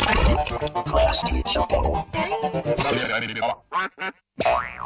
増やしていっちゃったの。